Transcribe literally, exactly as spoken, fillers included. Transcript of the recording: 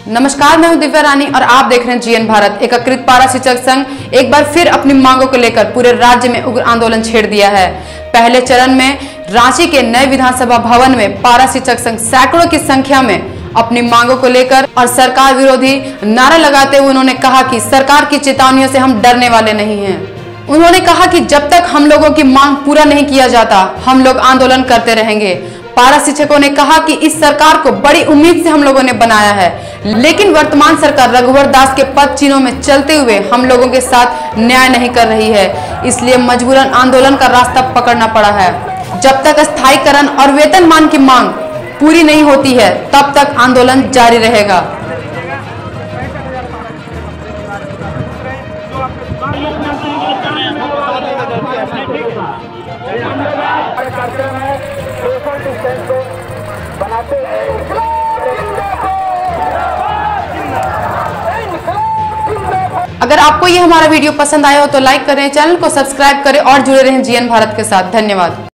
नमस्कार, मैं हूं दिव्या रानी और आप देख रहे हैं जीएन भारत। एकीकृत पारा शिक्षक संघ एक बार फिर अपनी मांगों को लेकर पूरे राज्य में उग्र आंदोलन छेड़ दिया है। पहले चरण में रांची के नए विधानसभा भवन में पारा शिक्षक संघ सैकड़ों की संख्या में अपनी मांगों को लेकर और सरकार विरोधी नारा लगाते हुए उन्होंने कहा कि सरकार की चेतावनियों से हम डरने वाले नहीं हैं। उन्होंने कहा कि जब तक हम लोगों की मांग पूरा नहीं किया जाता, हम लोग आंदोलन करते रहेंगे। पारा शिक्षकों ने कहा कि इस सरकार को बड़ी उम्मीद से हम लोगों ने बनाया है, लेकिन वर्तमान सरकार रघुवर दास के पद चिन्हों में चलते हुए हम लोगों के साथ न्याय नहीं कर रही है, इसलिए मजबूरन आंदोलन का रास्ता पकड़ना पड़ा है। जब तक स्थायीकरण और वेतनमान की मांग पूरी नहीं होती है, तब तक आंदोलन जारी रहेगा। अगर आपको ये हमारा वीडियो पसंद आया हो तो लाइक करें, चैनल को सब्सक्राइब करें और जुड़े रहें जीएन भारत के साथ। धन्यवाद।